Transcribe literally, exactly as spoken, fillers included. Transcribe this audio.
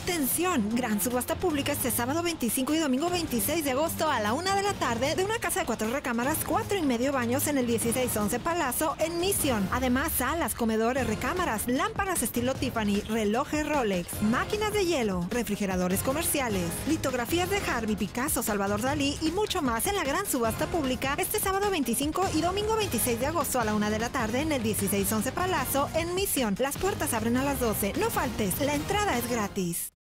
Atención, gran subasta pública este sábado veinticinco y domingo veintiséis de agosto a la una de la tarde de una casa de cuatro recámaras, cuatro y medio baños en el dieciséis once Palazzo en Mission. Además, salas, comedores, recámaras, lámparas estilo Tiffany, relojes Rolex, máquinas de hielo, refrigeradores comerciales, litografías de Harvey, Picasso, Salvador Dalí y mucho más en la gran subasta pública este sábado veinticinco y domingo veintiséis de agosto a la una de la tarde en el dieciséis once Palazzo en Mission. Las puertas abren a las doce. No faltes, la entrada es gratis.